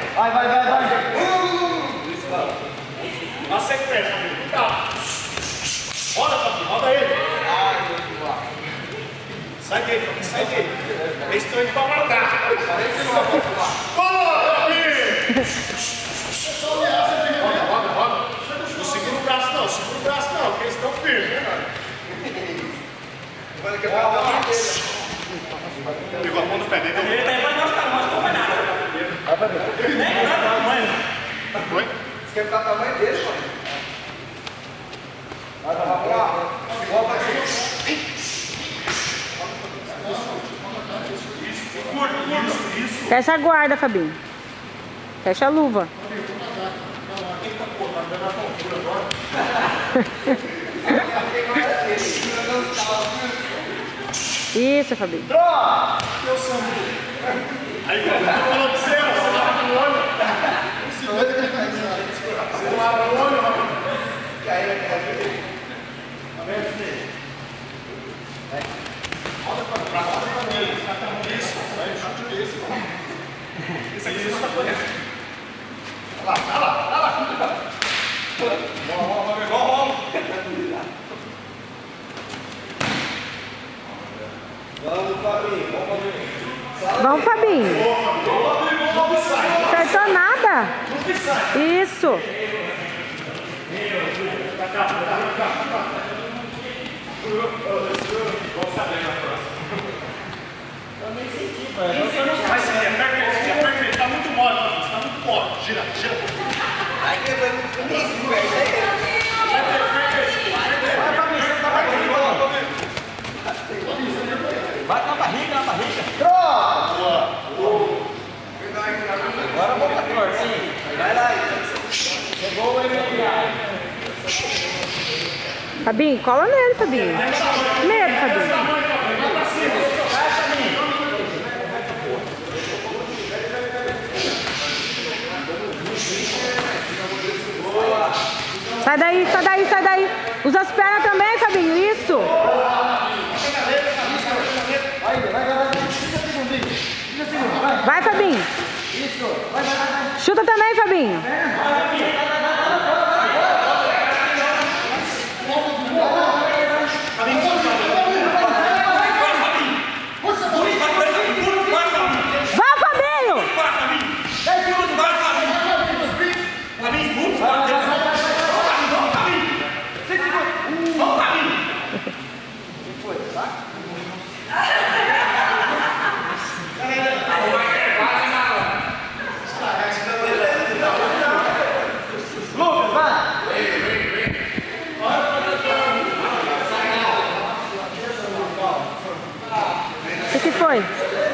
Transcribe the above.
Vai. Na sequência, amigo. Tá. Roda, Fabinho, roda ele. Sai dele, Fabinho, sai dele. Eles estão indo pra matar. Boa, Fabinho! Roda. Não segura o braço não, porque eles estão firmes, né, Vai quebrar a mão dele. Pegou a mão no pé dele. Ele tá aí pra gostar, mas não vai nada. Nem nada, tamanho. Foi? Você quer ficar o tamanho dele, mãe? Vamos lá. Volta aqui. Isso. Fecha a guarda, Fabinho. Fecha a luva. Isso, Fabinho. Troca! Aí, quando eu falo de você abre o olho. Você abre o olho, rapaz. Tá vendo você? Roda pra mim. Isso, vai, chute desse. Isso aqui você não tá podendo. Olha lá. Rola. Vamos, Fabinho. Acertou nada. Isso. Vai ser, aperta ele. Tá muito mole, tá muito mole. Gira. Aí que vai no começo, velho. Bate na barriga. Troca! Agora volta torce. Vai lá. Pegou o MLA. Fabinho, cola nele, Fabinho. Medo, Fabinho. Sai daí. Usa as pernas também, Fabinho. Isso. Vai, Fabinho. Chuta também, Fabinho. Vai, Fabinho. O que foi?